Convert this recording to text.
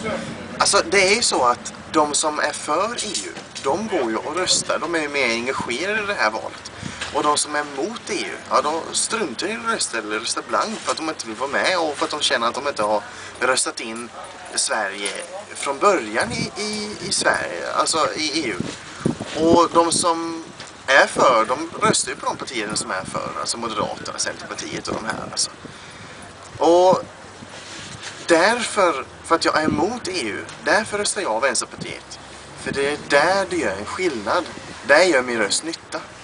Alltså det är ju så att de som är för EU, de går ju och röstar. De är ju mer engagerade i det här valet. Och de som är emot EU, ja de struntar i att rösta eller röstar blankt för att de inte vill vara med och för att de känner att de inte har röstat in Sverige från början i Sverige, alltså i EU. Och de som är för, de röstar ju på de partierna som är för, alltså Moderaterna, Centerpartiet och de här alltså. Och därför, för att jag är emot EU, därför röstar jag Vänsterpartiet. För det är där det gör en skillnad. Där gör min röst nytta.